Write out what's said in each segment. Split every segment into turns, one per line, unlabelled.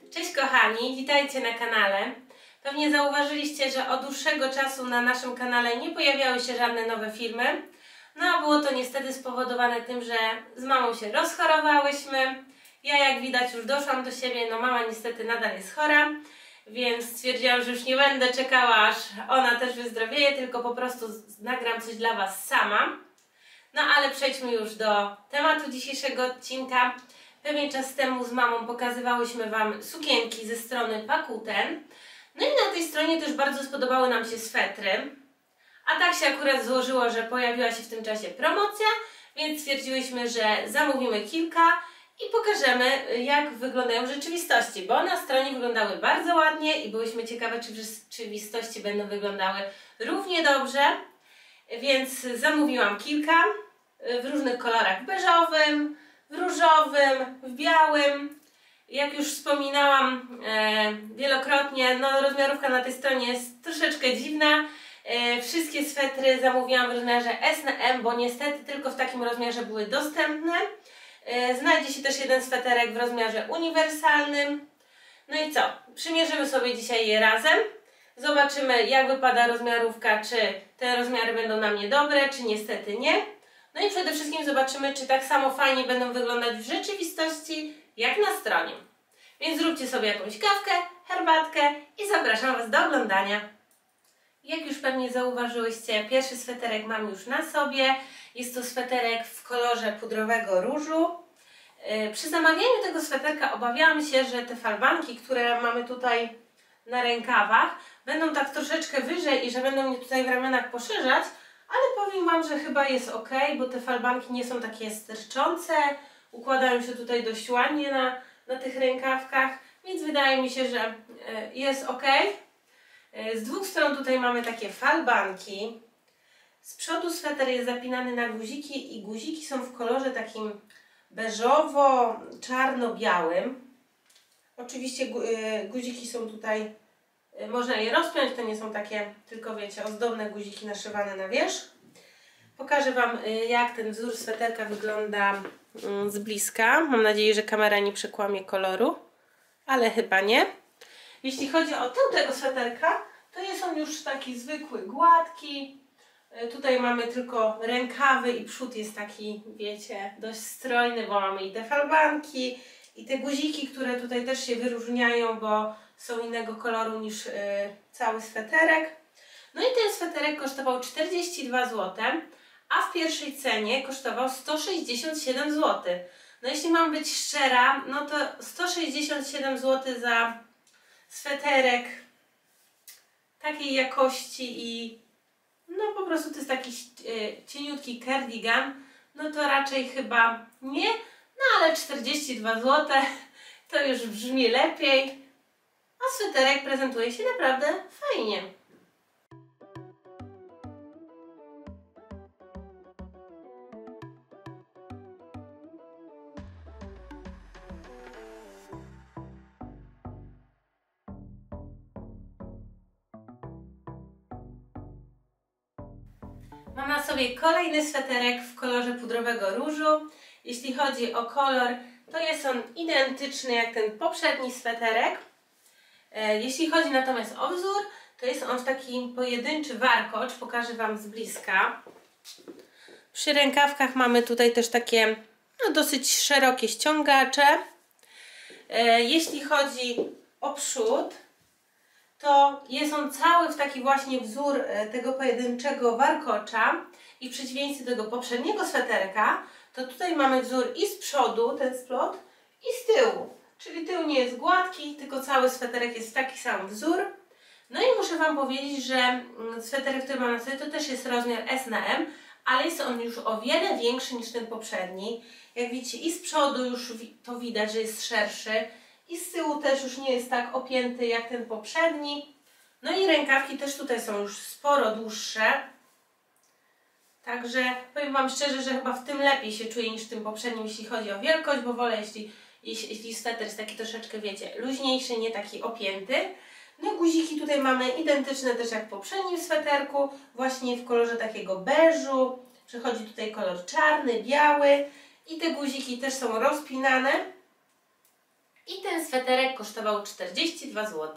Cześć kochani, witajcie na kanale. Pewnie zauważyliście, że od dłuższego czasu na naszym kanale nie pojawiały się żadne nowe filmy. No a było to niestety spowodowane tym, że z mamą się rozchorowałyśmy. Ja jak widać już doszłam do siebie, no mama niestety nadal jest chora. Więc stwierdziłam, że już nie będę czekała, aż ona też wyzdrowieje, tylko po prostu nagram coś dla Was sama. No ale przejdźmy już do tematu dzisiejszego odcinka. Pewien czas temu z mamą pokazywałyśmy Wam sukienki ze strony Pakuten. No i na tej stronie też bardzo spodobały nam się swetry. A tak się akurat złożyło, że pojawiła się w tym czasie promocja, więc stwierdziłyśmy, że zamówimy kilka i pokażemy, jak wyglądają w rzeczywistości, bo na stronie wyglądały bardzo ładnie i byłyśmy ciekawe, czy w rzeczywistości będą wyglądały równie dobrze. Więc zamówiłam kilka w różnych kolorach: beżowym, w różowym, w białym. Jak już wspominałam wielokrotnie, no rozmiarówka na tej stronie jest troszeczkę dziwna. Wszystkie swetry zamówiłam w rozmiarze S na M, bo niestety tylko w takim rozmiarze były dostępne. Znajdzie się też jeden sweterek w rozmiarze uniwersalnym. No i co? Przymierzymy sobie dzisiaj je razem. Zobaczymy, jak wypada rozmiarówka, czy te rozmiary będą na mnie dobre, czy niestety nie. No i przede wszystkim zobaczymy, czy tak samo fajnie będą wyglądać w rzeczywistości, jak na stronie. Więc zróbcie sobie jakąś kawkę, herbatkę i zapraszam Was do oglądania. Jak już pewnie zauważyłyście, pierwszy sweterek mam już na sobie. Jest to sweterek w kolorze pudrowego różu. Przy zamawianiu tego sweterka obawiałam się, że te falbanki, które mamy tutaj na rękawach, będą tak troszeczkę wyżej i że będą mnie tutaj w ramionach poszerzać, ale powiem Wam, że chyba jest ok, bo te falbanki nie są takie sterczące, układają się tutaj dość ładnie na tych rękawkach, więc wydaje mi się, że jest ok. Z dwóch stron tutaj mamy takie falbanki. Z przodu sweter jest zapinany na guziki i guziki są w kolorze takim beżowo-czarno-białym. Oczywiście guziki są tutaj, można je rozpiąć, to nie są takie, tylko wiecie, ozdobne guziki naszywane na wierzch. Pokażę Wam, jak ten wzór sweterka wygląda z bliska. Mam nadzieję, że kamera nie przekłamie koloru, ale chyba nie. Jeśli chodzi o tył tego sweterka, to jest on już taki zwykły, gładki. Tutaj mamy tylko rękawy i przód jest taki, wiecie, dość strojny, bo mamy i te falbanki, i te guziki, które tutaj też się wyróżniają, bo są innego koloru niż cały sweterek. No i ten sweterek kosztował 42 zł, a w pierwszej cenie kosztował 167 zł. No jeśli mam być szczera, no to 167 zł za sweterek takiej jakości i no po prostu to jest taki cieniutki cardigan, no to raczej chyba nie, no ale 42 zł to już brzmi lepiej, a sweterek prezentuje się naprawdę fajnie. Mam na sobie kolejny sweterek w kolorze pudrowego różu. Jeśli chodzi o kolor, to jest on identyczny jak ten poprzedni sweterek. Jeśli chodzi natomiast o wzór, to jest on w taki pojedynczy warkocz. Pokażę Wam z bliska. Przy rękawkach mamy tutaj też takie no, dosyć szerokie ściągacze. Jeśli chodzi o przód, to jest on cały w taki właśnie wzór tego pojedynczego warkocza i w przeciwieństwie do tego poprzedniego sweterka, to tutaj mamy wzór i z przodu, ten splot, i z tyłu. Czyli tył nie jest gładki, tylko cały sweterek jest taki sam wzór. No i muszę Wam powiedzieć, że sweterek, który mam na sobie, to też jest rozmiar S na M, ale jest on już o wiele większy niż ten poprzedni. Jak widzicie, i z przodu już to widać, że jest szerszy. I z tyłu też już nie jest tak opięty jak ten poprzedni. No i rękawki też tutaj są już sporo dłuższe. Także powiem Wam szczerze, że chyba w tym lepiej się czuję niż w tym poprzednim, jeśli chodzi o wielkość, bo wolę, jeśli sweter jest taki troszeczkę, wiecie, luźniejszy, nie taki opięty. No guziki tutaj mamy identyczne też jak w poprzednim sweterku, właśnie w kolorze takiego beżu. Przechodzi tutaj kolor czarny, biały i te guziki też są rozpinane. I ten sweterek kosztował 42 zł.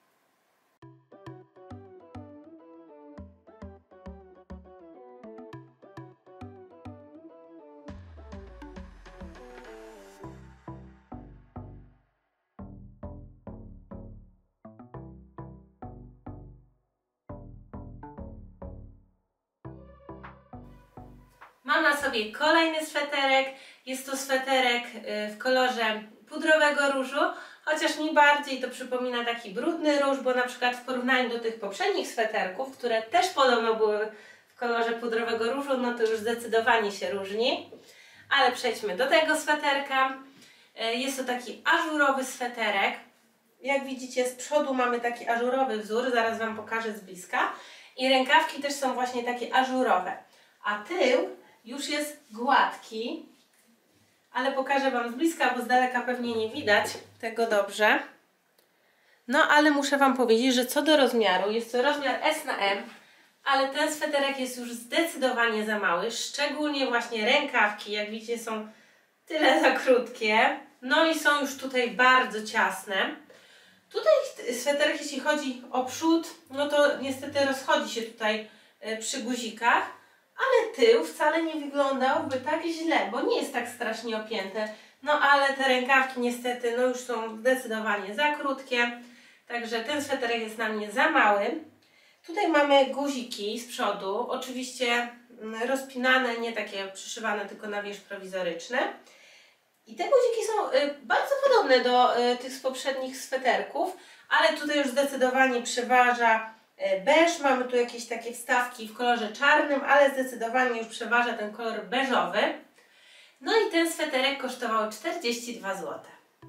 Mam na sobie kolejny sweterek. Jest to sweterek w kolorze pudrowego różu, chociaż mi bardziej to przypomina taki brudny róż, bo na przykład w porównaniu do tych poprzednich sweterków, które też podobno były w kolorze pudrowego różu, no to już zdecydowanie się różni. Ale przejdźmy do tego sweterka. Jest to taki ażurowy sweterek. Jak widzicie, z przodu mamy taki ażurowy wzór, zaraz Wam pokażę z bliska. I rękawki też są właśnie takie ażurowe. A tył już jest gładki, ale pokażę Wam z bliska, bo z daleka pewnie nie widać tego dobrze. No ale muszę Wam powiedzieć, że co do rozmiaru, jest to rozmiar S na M, ale ten sweterek jest już zdecydowanie za mały, szczególnie właśnie rękawki, jak widzicie, są tyle za krótkie, no i są już tutaj bardzo ciasne. Tutaj sweterek, jeśli chodzi o przód, no to niestety rozchodzi się tutaj przy guzikach, ale tył wcale nie wyglądałby tak źle, bo nie jest tak strasznie opięte. No ale te rękawki niestety no już są zdecydowanie za krótkie, także ten sweterek jest na mnie za mały. Tutaj mamy guziki z przodu, oczywiście rozpinane, nie takie przyszywane tylko na wierzch prowizoryczny. I te guziki są bardzo podobne do tych z poprzednich sweterków, ale tutaj już zdecydowanie przeważa beż. Mamy tu jakieś takie wstawki w kolorze czarnym, ale zdecydowanie już przeważa ten kolor beżowy. No i ten sweterek kosztował 42 zł.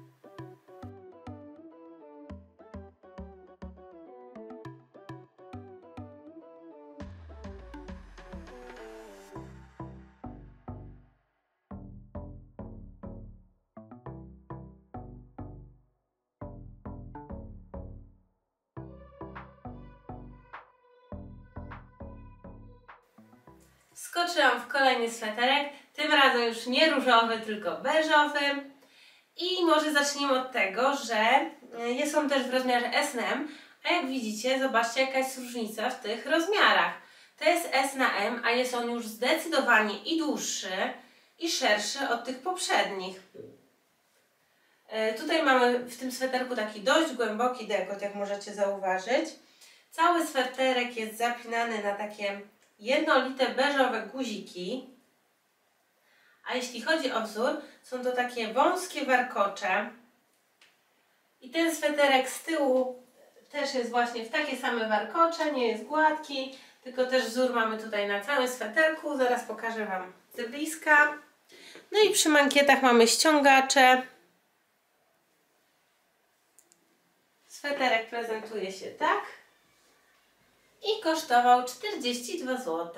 Skoczyłam w kolejny sweterek, tym razem już nie różowy, tylko beżowy. I może zaczniemy od tego, że jest on też w rozmiarze S na M, a jak widzicie, zobaczcie jaka jest różnica w tych rozmiarach. To jest S na M, a jest on już zdecydowanie i dłuższy, i szerszy od tych poprzednich. Tutaj mamy w tym sweterku taki dość głęboki dekolt, jak możecie zauważyć. Cały sweterek jest zapinany na takie jednolite beżowe guziki. A jeśli chodzi o wzór, są to takie wąskie warkocze. I ten sweterek z tyłu też jest właśnie w takie same warkocze, nie jest gładki, tylko też wzór mamy tutaj na całym sweterku. Zaraz pokażę Wam z bliska. No i przy mankietach mamy ściągacze. Sweterek prezentuje się tak i kosztował 42 zł.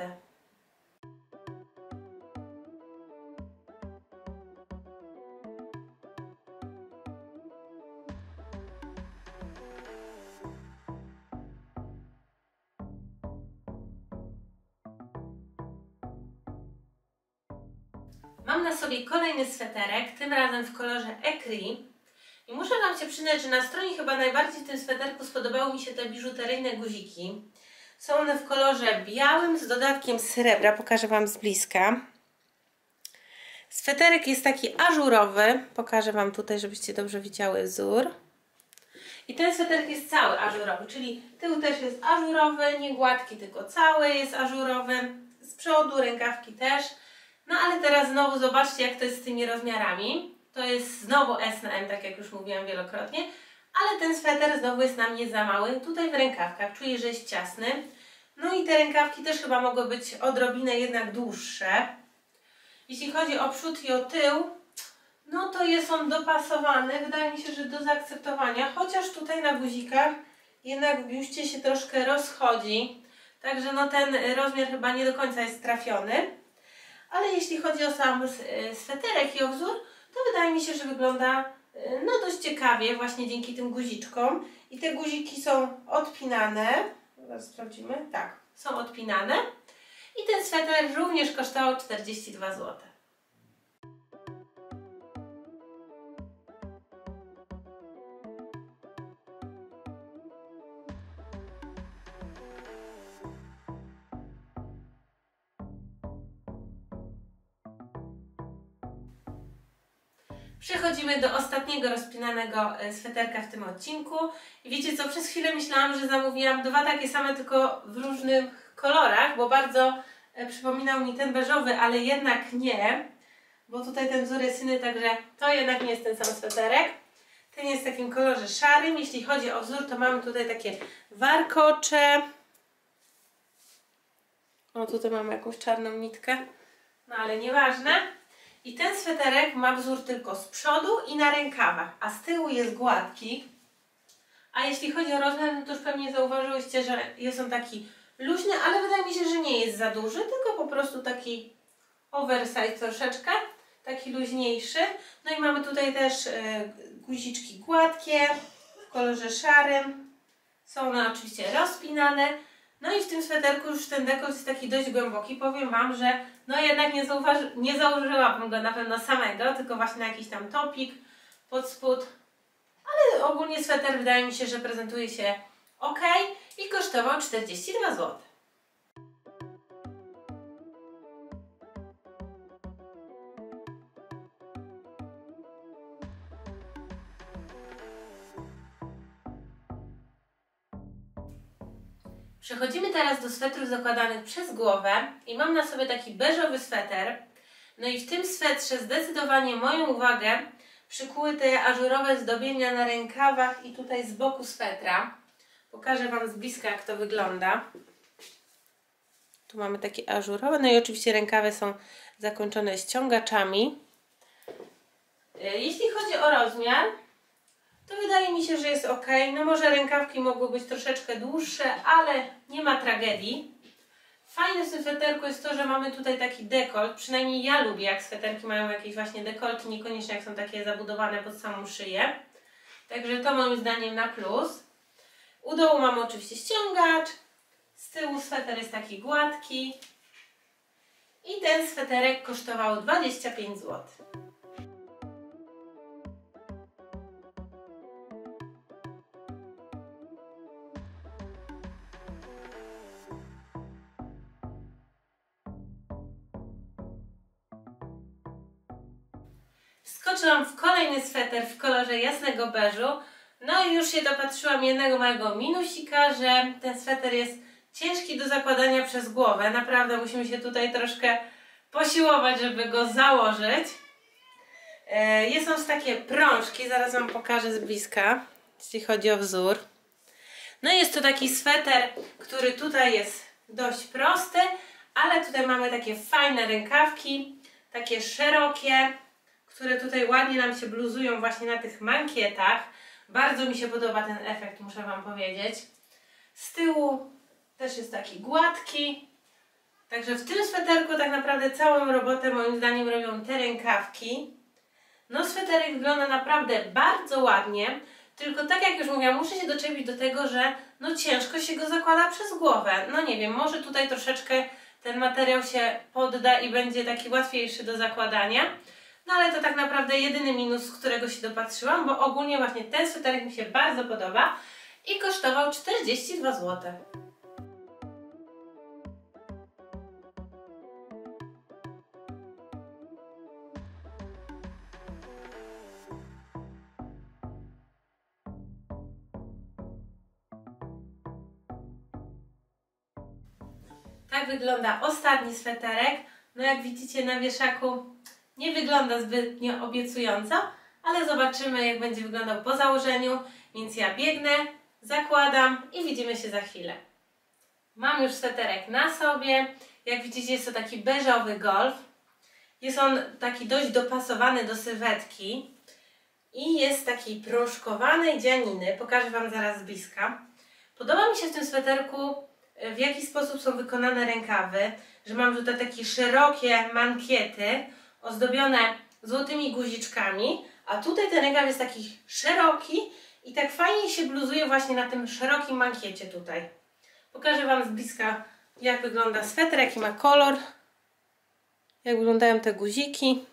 Mam na sobie kolejny sweterek, tym razem w kolorze ecru. I muszę Wam się przyznać, że na stronie chyba najbardziej w tym sweterku spodobały mi się te biżuteryjne guziki. Są one w kolorze białym z dodatkiem srebra. Pokażę Wam z bliska. Sweterek jest taki ażurowy. Pokażę Wam tutaj, żebyście dobrze widziały wzór. I ten sweterek jest cały ażurowy, czyli tył też jest ażurowy, nie gładki, tylko cały jest ażurowy. Z przodu rękawki też. No ale teraz znowu zobaczcie, jak to jest z tymi rozmiarami. To jest znowu S na M, tak jak już mówiłam wielokrotnie. Ale ten sweter znowu jest na mnie za mały. Tutaj w rękawkach czuję, że jest ciasny. No i te rękawki też chyba mogą być odrobinę jednak dłuższe. Jeśli chodzi o przód i o tył, no to jest on dopasowany. Wydaje mi się, że do zaakceptowania. Chociaż tutaj na guzikach jednak w biuście się troszkę rozchodzi. Także no ten rozmiar chyba nie do końca jest trafiony. Ale jeśli chodzi o sam sweterek i o wzór, to wydaje mi się, że wygląda no dość ciekawie właśnie dzięki tym guziczkom. I te guziki są odpinane. Zaraz sprawdzimy. Tak, są odpinane. I ten sweter również kosztował 42 zł. Przechodzimy do ostatniego rozpinanego sweterka w tym odcinku. I wiecie co, przez chwilę myślałam, że zamówiłam dwa takie same, tylko w różnych kolorach, bo bardzo przypominał mi ten beżowy, ale jednak nie, bo tutaj ten wzór jest inny, także to jednak nie jest ten sam sweterek. Ten jest w takim kolorze szarym. Jeśli chodzi o wzór, to mamy tutaj takie warkocze. O, tutaj mamy jakąś czarną nitkę, no ale nieważne. I ten sweterek ma wzór tylko z przodu i na rękawach, a z tyłu jest gładki. A jeśli chodzi o rozmiar, no to już pewnie zauważyłyście, że jest on taki luźny, ale wydaje mi się, że nie jest za duży, tylko po prostu taki oversize troszeczkę, taki luźniejszy. No i mamy tutaj też guziczki gładkie w kolorze szarym. Są one oczywiście rozpinane. No i w tym sweterku już ten dekolt jest taki dość głęboki. Powiem Wam, że no jednak nie założyłabym go na pewno samego, tylko właśnie na jakiś tam topik pod spód. Ale ogólnie sweter wydaje mi się, że prezentuje się ok i kosztował 42 zł. Przechodzimy teraz do swetrów zakładanych przez głowę i mam na sobie taki beżowy sweter. No i w tym swetrze zdecydowanie moją uwagę przykuły te ażurowe zdobienia na rękawach i tutaj z boku swetra. Pokażę Wam z bliska, jak to wygląda. Tu mamy takie ażurowe, no i oczywiście rękawy są zakończone ściągaczami. Jeśli chodzi o rozmiar, to wydaje mi się, że jest ok. No może rękawki mogły być troszeczkę dłuższe, ale nie ma tragedii. Fajne w tym sweterku jest to, że mamy tutaj taki dekolt. Przynajmniej ja lubię, jak sweterki mają jakieś właśnie dekolty, niekoniecznie jak są takie zabudowane pod samą szyję. Także to moim zdaniem na plus. U dołu mamy oczywiście ściągacz. Z tyłu sweter jest taki gładki. I ten sweterek kosztował 25 zł. Wskoczyłam w kolejny sweter w kolorze jasnego beżu. No i już się dopatrzyłam jednego małego minusika, że ten sweter jest ciężki do zakładania przez głowę. Naprawdę musimy się tutaj troszkę posiłować, żeby go założyć. Jest on z takie prążki, zaraz Wam pokażę z bliska, jeśli chodzi o wzór. No i jest to taki sweter, który tutaj jest dość prosty, ale tutaj mamy takie fajne rękawki, takie szerokie, które tutaj ładnie nam się bluzują właśnie na tych mankietach. Bardzo mi się podoba ten efekt, muszę Wam powiedzieć. Z tyłu też jest taki gładki. Także w tym sweterku tak naprawdę całą robotę moim zdaniem robią te rękawki. No sweterek wygląda naprawdę bardzo ładnie. Tylko tak jak już mówiłam, muszę się doczepić do tego, że no ciężko się go zakłada przez głowę. No nie wiem, może tutaj troszeczkę ten materiał się podda i będzie taki łatwiejszy do zakładania. No ale to tak naprawdę jedyny minus, z którego się dopatrzyłam, bo ogólnie właśnie ten sweterek mi się bardzo podoba i kosztował 42 zł. Tak wygląda ostatni sweterek. No jak widzicie na wieszaku nie wygląda zbytnio obiecująco, ale zobaczymy, jak będzie wyglądał po założeniu. Więc ja biegnę, zakładam i widzimy się za chwilę. Mam już sweterek na sobie. Jak widzicie, jest to taki beżowy golf. Jest on taki dość dopasowany do sylwetki i jest taki prążkowanej dzianiny. Pokażę Wam zaraz z bliska. Podoba mi się w tym sweterku, w jaki sposób są wykonane rękawy, że mam tutaj takie szerokie mankiety ozdobione złotymi guziczkami, a tutaj ten rękaw jest taki szeroki i tak fajnie się bluzuje właśnie na tym szerokim mankiecie tutaj. Pokażę Wam z bliska, jak wygląda sweter, jaki ma kolor, jak wyglądają te guziki.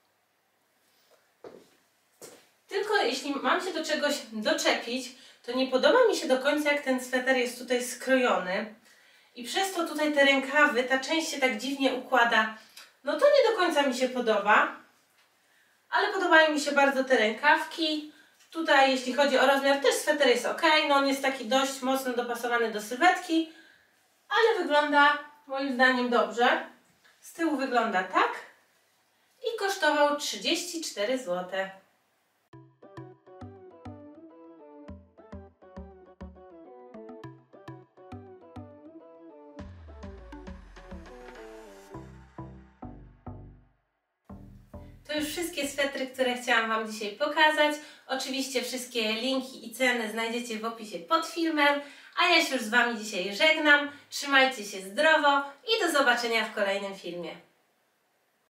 Tylko jeśli mam się do czegoś doczepić, to nie podoba mi się do końca, jak ten sweter jest tutaj skrojony. I przez to tutaj te rękawy, ta część się tak dziwnie układa. No to nie do końca mi się podoba. ale podobają mi się bardzo te rękawki. Tutaj jeśli chodzi o rozmiar też sweter jest ok, no on jest taki dość mocno dopasowany do sylwetki, ale wygląda moim zdaniem dobrze. Z tyłu wygląda tak i kosztował 34 zł. To już wszystkie swetry, które chciałam Wam dzisiaj pokazać. Oczywiście wszystkie linki i ceny znajdziecie w opisie pod filmem, a ja się już z Wami dzisiaj żegnam. Trzymajcie się zdrowo i do zobaczenia w kolejnym filmie.